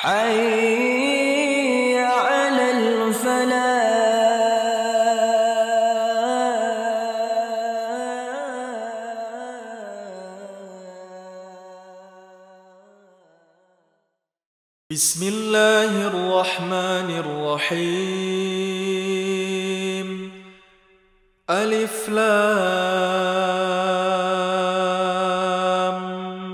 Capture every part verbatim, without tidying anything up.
حي على الفلاح. بسم الله الرحمن الرحيم. ألف لام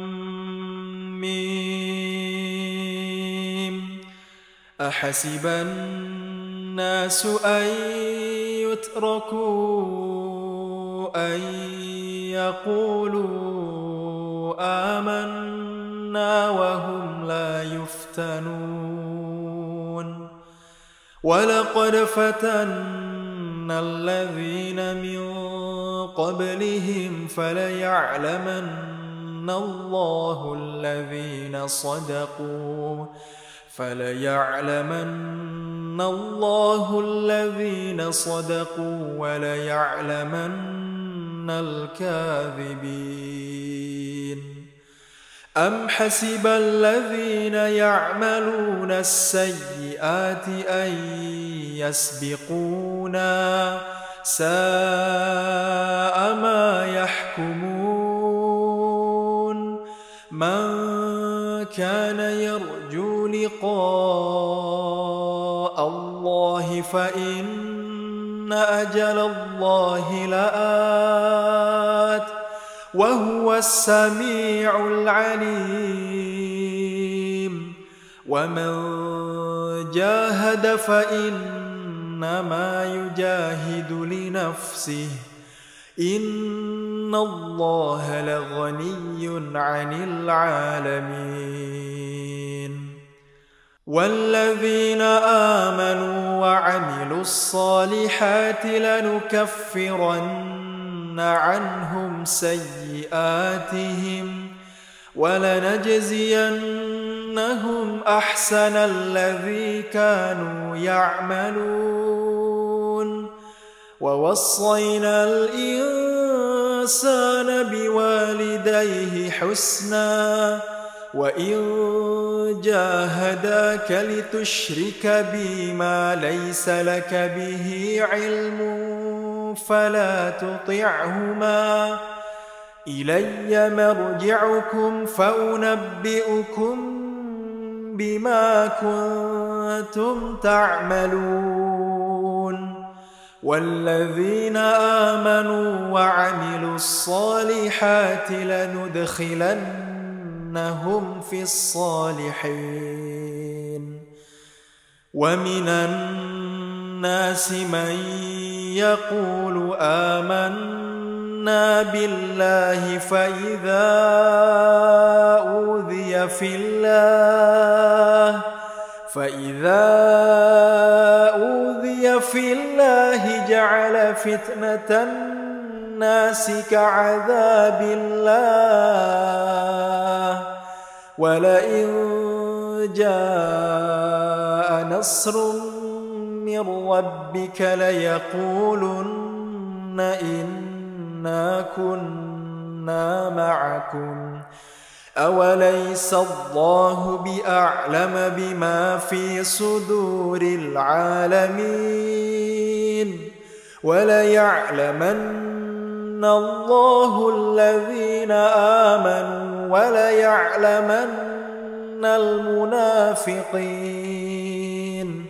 ميم. أحسب الناس أن يتركوا أن يقولوا آمنا وهم لا يفتنون. ولقد فتنا الذين من قبلهم فليعلمن الله الذين صدقوا فليعلمن الله الذين صدقوا وليعلمن الكاذبين. أم حسب الذين يعملون السيئات أن يسبقونا ساء ما يحكمون. من كان يرجو لقاء الله فإن أجل الله لآت وهو السميع العليم. ومن جاهد فإنما يجاهد لنفسه إن الله لغني عن العالمين. والذين آمنوا وعملوا الصالحات لنكفرن عنهم سيئاتهم ولنجزينهم أحسن الذي كانوا يعملون. ووصينا الإنسان بوالديه حسنا وإن جاهداك لتشرك بي ما ليس لك به علم فلا تطعهما إلي مرجعكم فأنبئكم بما كنتم تعملون. والذين آمنوا وعملوا الصالحات لندخلنهم في الصالحين. ومن الناس من يقول آمنا بالله فإذا أوذي في الله فإذا أوذي في الله جعل فتنة الناس كعذاب الله ولئن جاء نصر من ربك ليقولن إنا كنا معكم أوليس الله بأعلم بما في صدور العالمين. وليعلمن الله الذين آمنوا وليعلمن المنافقين.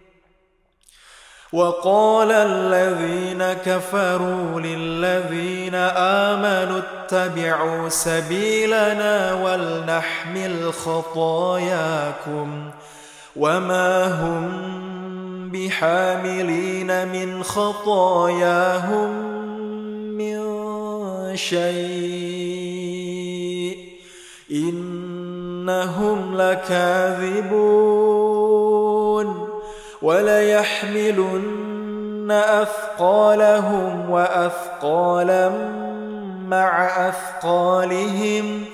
وقال الذين كفروا للذين آمنوا اتبعوا سبيلنا ولنحمل خطاياكم وما هم بحاملين من خطاياهم من شيء إنهم لكاذبون. وليحملن أثقالهم وأثقالا مع أثقالهم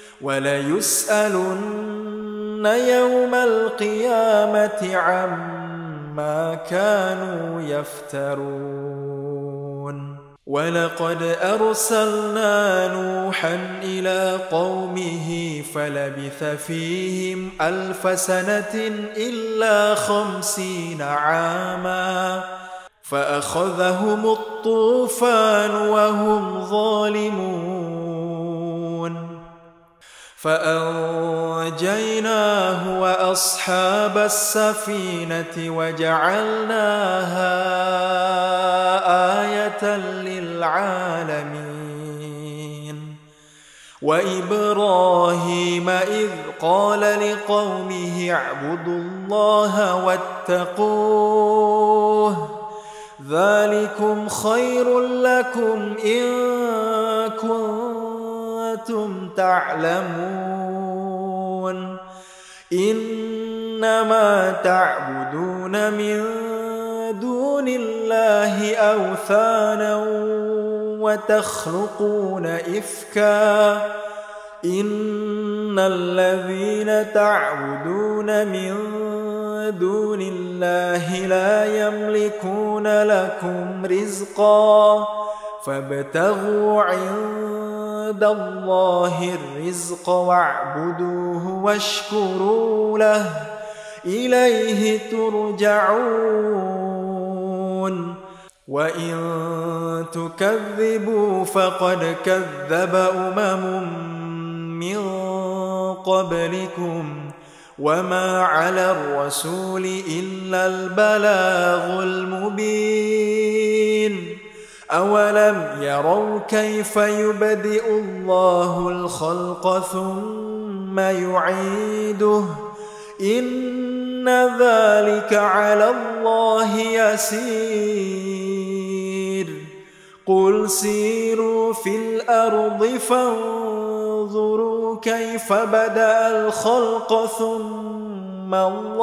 وليسألن يوم القيامة عما كانوا يفترون. ولقد أرسلنا نوحا إلى قومه فلبث فيهم ألف سنة إلا خمسين عاما فأخذهم الطوفان وهم ظالمون فأنجيناه وأصحاب السفينة وجعلناها آية للعالمين وإبراهيم إذ قال لقومه اعبدوا الله واتقوه ذلكم خير لكم إن كنتم تعلمون إنما تعبدون من دون الله أوثانا وتخلقون إفكا إن الذين تعبدون من دون الله لا يملكون لكم رزقا فابتغوا عند الله الرزق واعبدوه واشكروا له إليه ترجعون وإن تكذبوا فقد كذب أمم من قبلكم وما على الرسول إلا البلاغ المبين أولم يروا كيف يبدئ الله الخلق ثم يعيده إن ذلك على الله يسير قل سيروا في الأرض فانظروا كيف بدأ الخلق ثم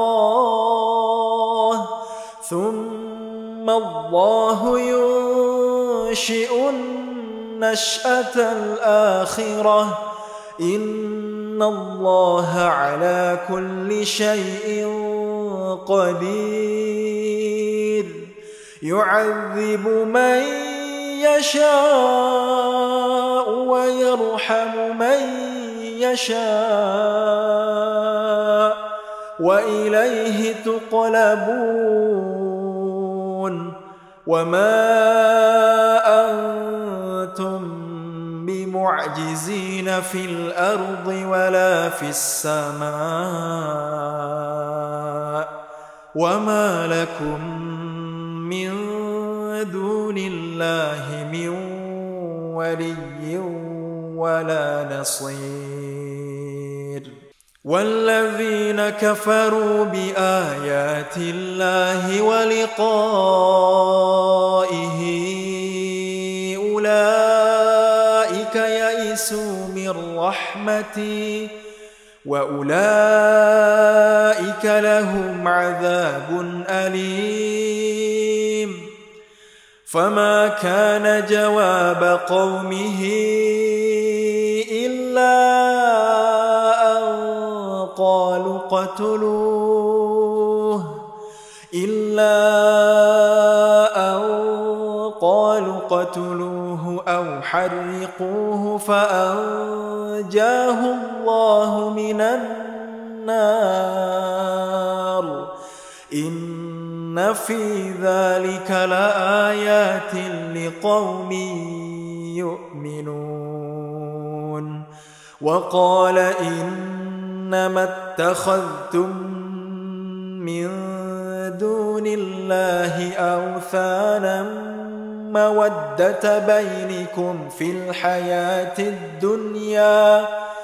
الله ثم الله ينشئ النشأة الآخرة إن الله على كل شيء قدير يعذب من يشاء ويرحم من يشاء وإليه تقلبون وما أنتم بمعجزين في الأرض ولا في السماء وما لكم من دون الله من ولي ولا نصير والذين كفروا بآيات الله ولقائه أولئك يئسوا من رحمتي وأولئك لهم عذاب أليم فما كان جواب قومه إلا أن قالوا قتلوه إلا أن قالوا قتلوه أو حرقوه فأنجاه الله من النار إن في ذلك لآيات لقوم يؤمنون وقال إنما اتخذتم من دون الله أوثانا مودة بينكم في الحياة الدنيا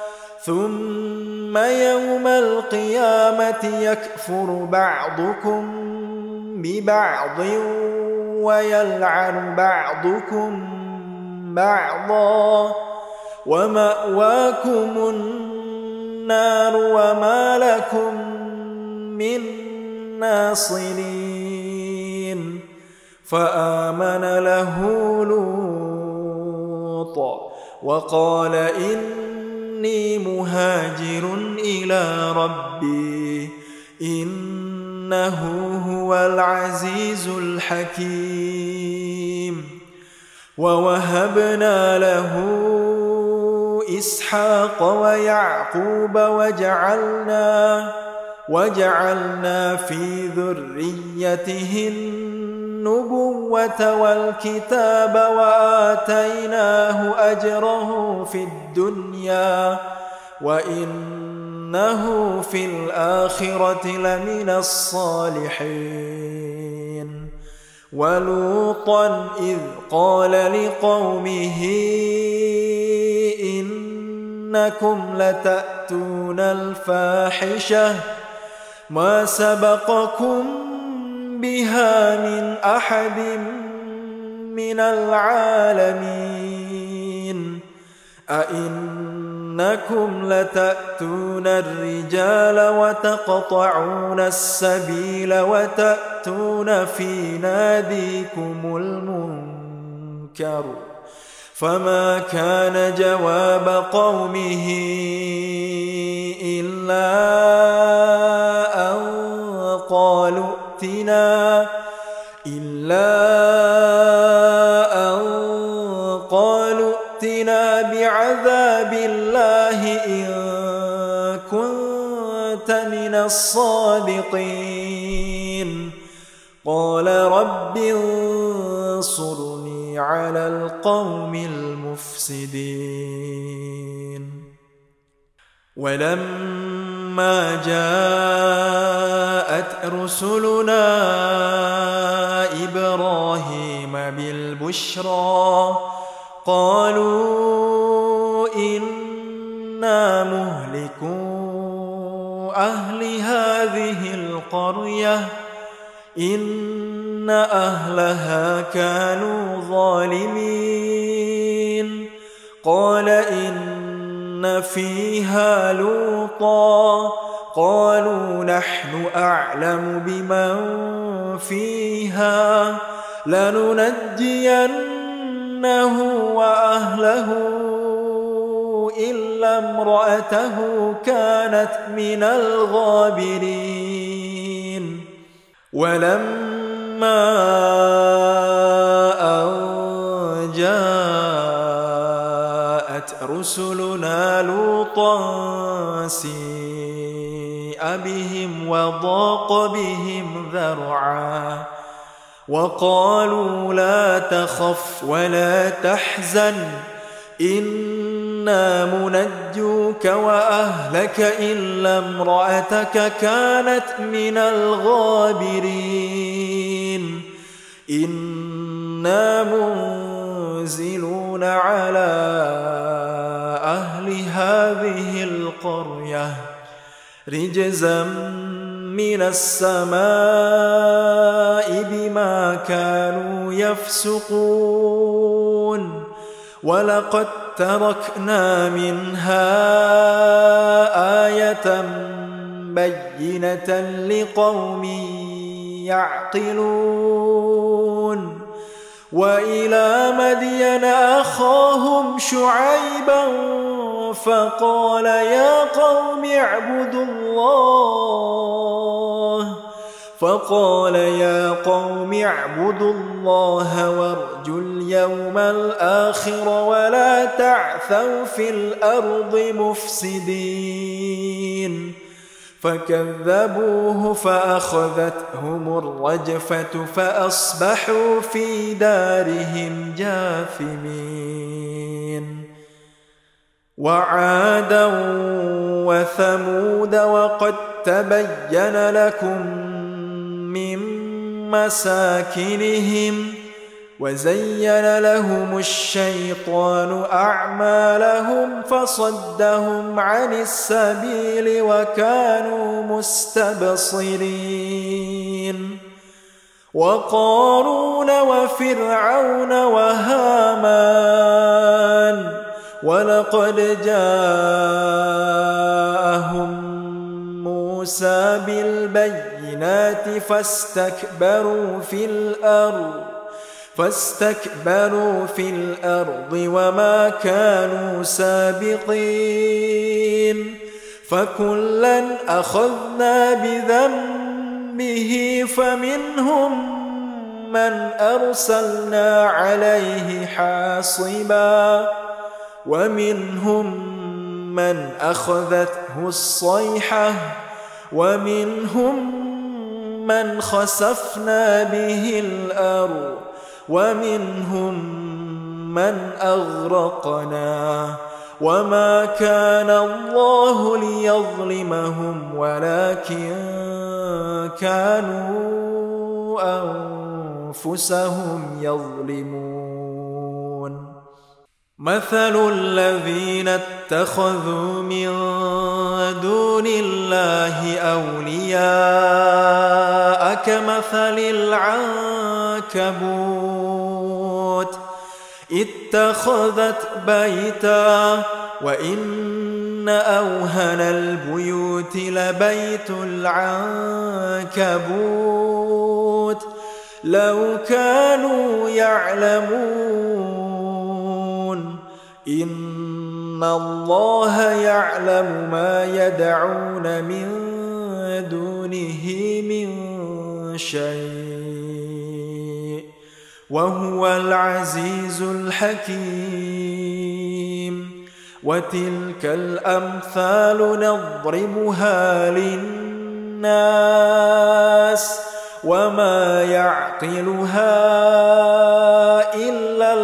ثم يوم القيامة يكفر بعضكم ببعض ويلعن بعضكم بعضا ومأواكم النار وما لكم من ناصرين فآمن له لوط وقال إني مهاجر إلى ربي إنه هو العزيز الحكيم ووهبنا له إسحاق ويعقوب وجعلنا وجعلنا في ذريته النبوة والكتاب وآتيناه أجره في الدنيا وإنه في الآخرة لمن الصالحين. ولوطا إذ قال لقومه إنكم لتأتون الفاحشة ما سبقكم بها من أحد من العالمين أئنكم لتأتون الرجال وتقطعون السبيل وتأتون في ناديكم المنكر فما كان جواب قومه إلا أن قالوا ائتنا إلا أن قالوا ائتنا بعذاب الله إن كنت من الصادقين. قال رب انصرني على القوم المفسدين. ولما جاءت رسلنا إبراهيم بالبشرى قالوا إنا مهلكو أهل هذه القرية إن أهلها كانوا ظالمين. قال إن فيها لوطا قالوا نحن أعلم بمن فيها لننجينه وأهله إلا امرأته كانت من الغابرين. ولما أن جاءت رسلنا لوطا سيء بهم وضاق بهم ذرعا وقالوا لا تخف ولا تحزن إنا منجوك وأهلك إلا امرأتك كانت من الغابرين إنا منزلون على أهل هذه القرية رجزا من السماء بما كانوا يفسقون. ولقد تركنا منها آية بينة لقوم يعقلون. وإلى مدين أخاهم شعيبا فقال يا قوم اعبدوا الله فقال يا قوم اعبدوا الله وارجوا اليوم الآخر ولا تعثوا في الأرض مفسدين. فكذبوه فأخذتهم الرجفة فأصبحوا في دارهم جاثمين. وعادا وثمود وقد تبين لكم من مساكنهم وزين لهم الشيطان أعمالهم فصدهم عن السبيل وكانوا مستبصرين. وقارون وفرعون وهامان ولقد جاءهم موسى بالبينات فاستكبروا في الأرض فاستكبروا في الأرض وما كانوا سابقين. فكلا أخذنا بذنبه فمنهم من أرسلنا عليه حاصبا ومنهم من أخذته الصيحة ومنهم من خسفنا به الأرض ومنهم من أغرقنا وما كان الله ليظلمهم ولكن كانوا أنفسهم يظلمون مثل الذين اتخذوا من دون الله أولياء كمثل العنكبوت اتخذت بيتا وإن أوهن البيوت لبيت العنكبوت لو كانوا يعلمون إن الله يعلم ما يدعون من دونه من شيء وهو العزيز الحكيم وتلك الأمثال نضربها للناس وما يعقلها إلا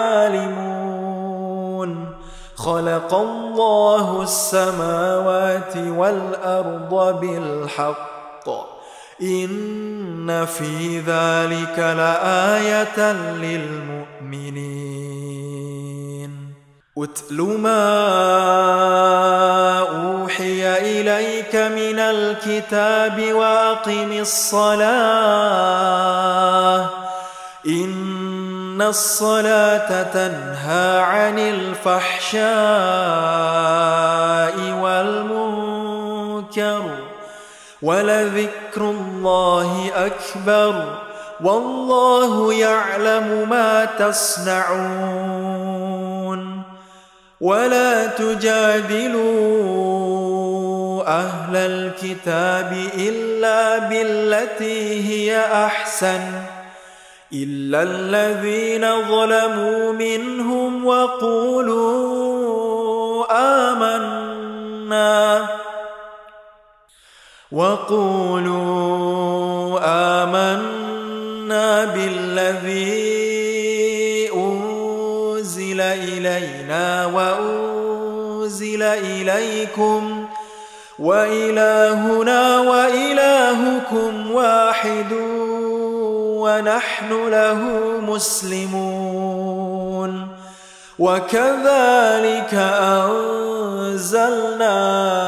العالمون خلق الله السماوات والأرض بالحق إن في ذلك لآية للمؤمنين أتل ما أوحي إليك من الكتاب وأقم الصلاة إن الصلاة تنهى عن الفحشاء والمنكر ولذكر الله أكبر والله يعلم ما تصنعون ولا تجادلوا أهل الكتاب إلا بالتي هي أحسن إلا الذين ظلموا منهم وقولوا آمنا وقولوا آمنا بالذي أنزل إلينا وأنزل إليكم وإلهنا وإلهكم واحد ونحن له مسلمون وكذلك أنزلنا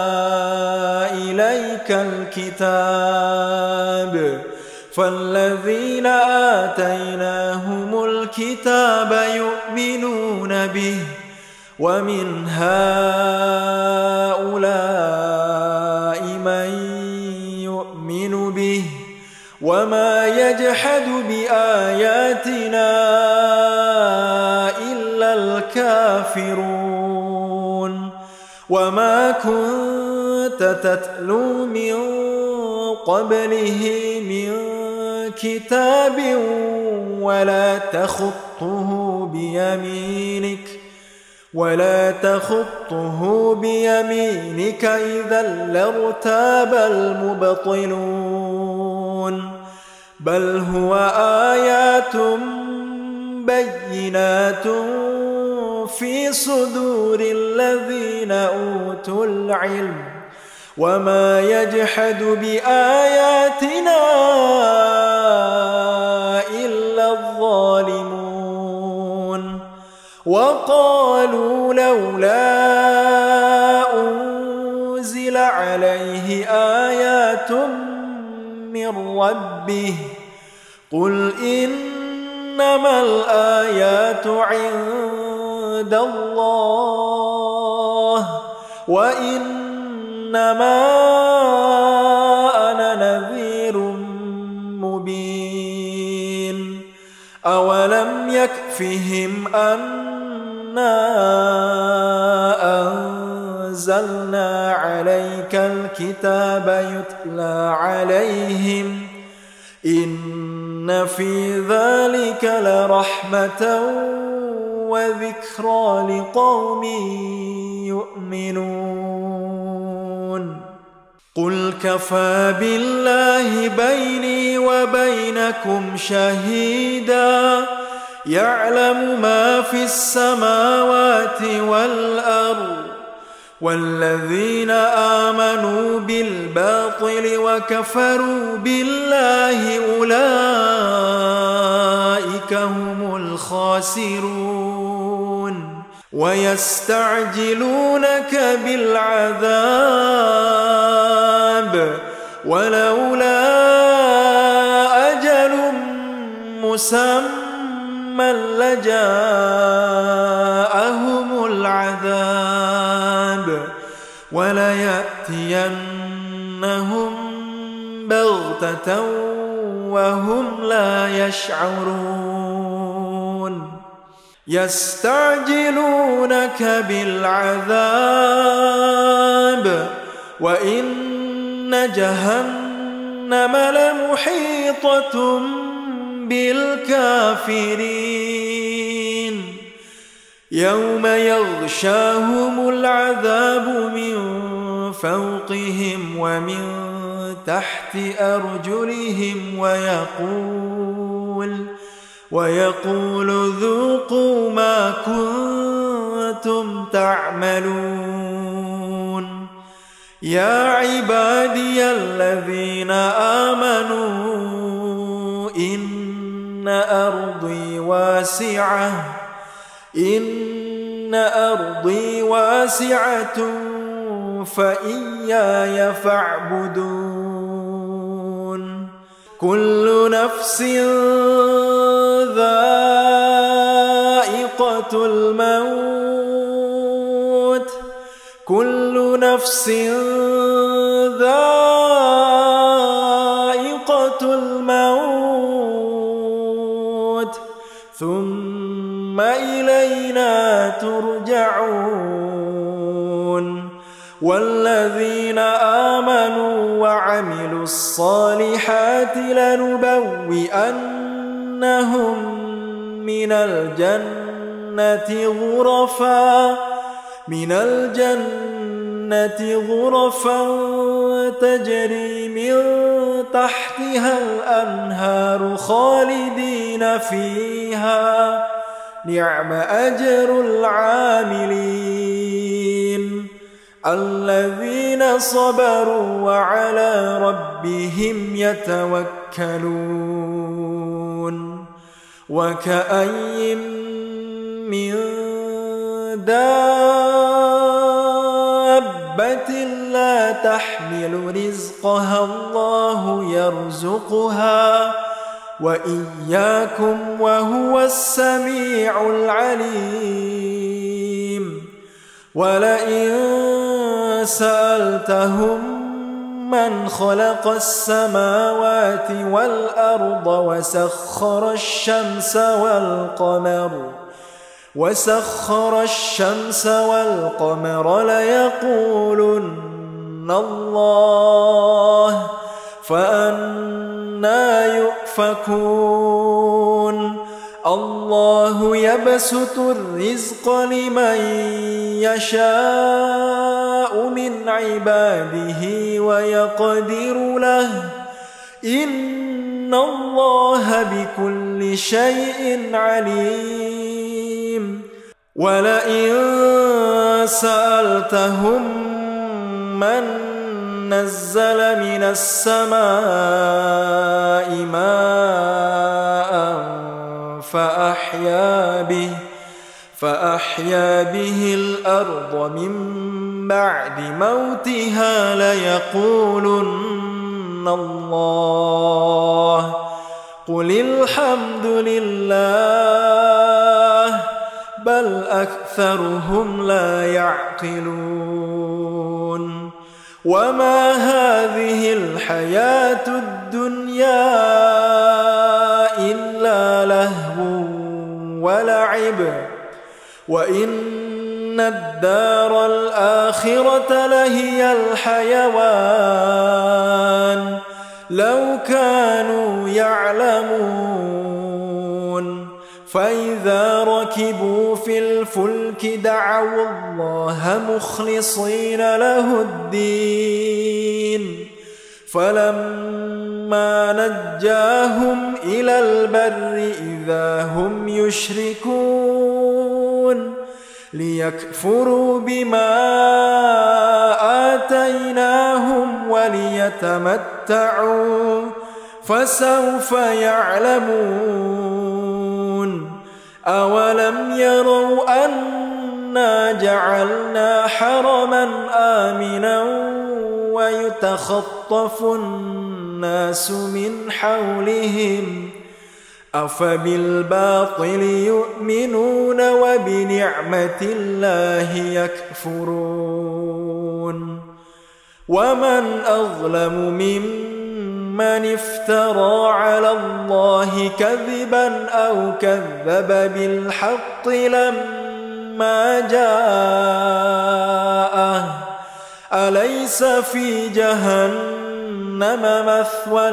إليك الكتاب فالذين آتيناهم الكتاب يؤمنون به ومن هؤلاء من يؤمن به وما يجحد بآياتنا إلا الكافرون وما كنت تتلو من قبله من كتاب ولا تخطه بيمينك ولا تخطه بيمينك إذا لارتاب المبطلون بل هو آيات بينات في صدور الذين أوتوا العلم وما يجحد بآياتنا إلا الظالمون وقالوا لولا أنزل عليه آيات من ربه قل إنما الآيات عند الله وإنما أنا نذير مبين أولم يكفهم أنا أنزلنا عليك الكتاب يتلى عليهم إن إن في ذلك لرحمة وذكرى لقوم يؤمنون قل كفى بالله بيني وبينكم شهيدا يعلم ما في السماوات والأرض والذين آمنوا بالباطل وكفروا بالله أولئك هم الخاسرون ويستعجلونك بالعذاب ولولا أجل مسمى لجاءهم العذاب وليأتينهم بغتة وهم لا يشعرون يستعجلونك بالعذاب وإن جهنم لمحيطة بالكافرين يوم يغشاهم العذاب من فوقهم ومن تحت أرجلهم ويقول ويقول ذوقوا ما كنتم تعملون يا عبادي الذين آمنوا إن أرضي واسعة إن أرضي واسعة فإياي فاعبدون كل نفس ذائقة الموت كل نفس ذائقة الموت ثم إلينا ترجعون والذين آمنوا وعملوا الصالحات لنبوئنهم من الجنة غرفا من الجنة غرفا تجري من تحتها الأنهار خالدين فيها نعم أجر العاملين الذين صبروا وعلى ربهم يتوكلون وكأي من دابة لا تحمل رزقها الله يرزقها وإياكم وهو السميع العليم ولئن سألتهم من خلق السماوات والأرض وسخر الشمس والقمر وسخر الشمس والقمر ليقولن الله فأنى يؤفكون الله يبسط الرزق لمن يشاء من عباده ويقدر له إن الله بكل شيء عليم ولئن سألتهم من نزل من السماء ماء فأحيا به فأحيا به الأرض من بعد موتها ليقولن الله قل الحمد لله بل أكثرهم لا يعقلون وما هذه الحياة الدنيا إلا لهو ولعب وإن الدار الآخرة لهي الحيوان لو كانوا يعلمون فإذا ركبوا في الفلك دعوا الله مخلصين له الدين فلما نجاهم إلى البر إذا هم يشركون ليكفروا بما آتيناهم وليتمتعوا فسوف يعلمون أولم يروا أنا جعلنا حرما آمنا ويتخطف الناس من حولهم أفبالباطل يؤمنون وبنعمة الله يكفرون ومن أظلم ممن افترى على الله كذبا أو كذب بالحق لما جاءه أليس في جهنم مثوى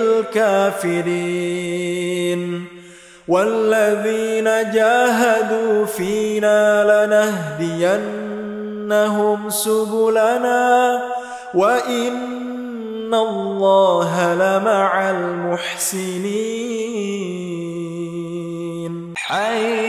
للكافرين والذين جاهدوا فينا لنهدينهم سبلنا وإن الله لمع المحسنين. حي